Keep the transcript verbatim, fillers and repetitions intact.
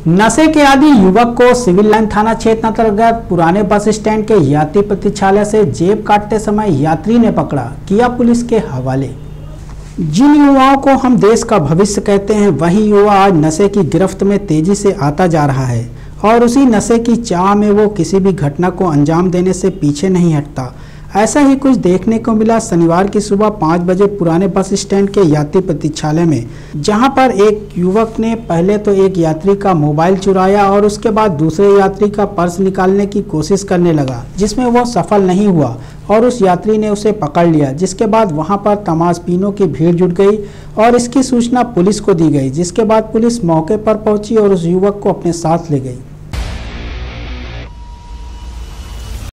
नशे के आदि युवक को सिविल लाइन थाना क्षेत्र अंतर्गत पुराने बस स्टैंड के यात्री प्रतीक्षालय से जेब काटते समय यात्री ने पकड़ा, किया पुलिस के हवाले। जिन युवाओं को हम देश का भविष्य कहते हैं, वही युवा आज नशे की गिरफ्त में तेजी से आता जा रहा है और उसी नशे की चाह में वो किसी भी घटना को अंजाम देने से पीछे नहीं हटता। ऐसा ही कुछ देखने को मिला शनिवार की सुबह पाँच बजे पुराने बस स्टैंड के यात्री प्रतीक्षालय में, जहां पर एक युवक ने पहले तो एक यात्री का मोबाइल चुराया और उसके बाद दूसरे यात्री का पर्स निकालने की कोशिश करने लगा, जिसमें वो सफल नहीं हुआ और उस यात्री ने उसे पकड़ लिया। जिसके बाद वहां पर तमाशबीनों की भीड़ जुट गई और इसकी सूचना पुलिस को दी गई, जिसके बाद पुलिस मौके पर पहुंची और उस युवक को अपने साथ ले गई।